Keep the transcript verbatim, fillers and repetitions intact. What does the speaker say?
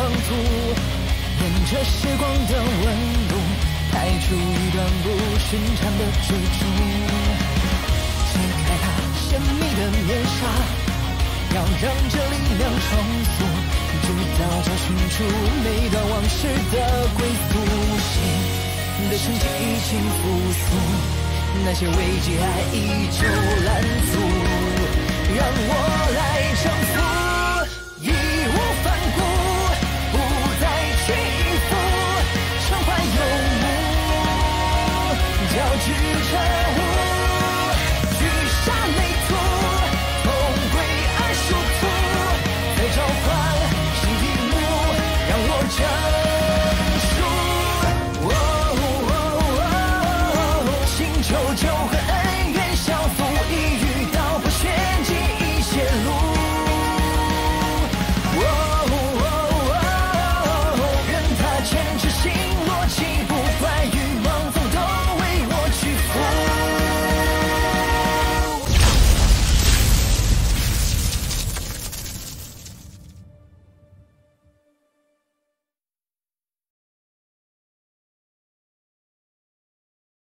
途，沿着时光的纹路，拍出一段不寻常的追逐。解开它神秘的面纱，要让这力量重塑，直到找寻出每段往事的归宿。谁的成绩已经复苏，那些危机还依旧拦阻，让我来征服，义无反顾，不再屈服，畅快游牧，交织着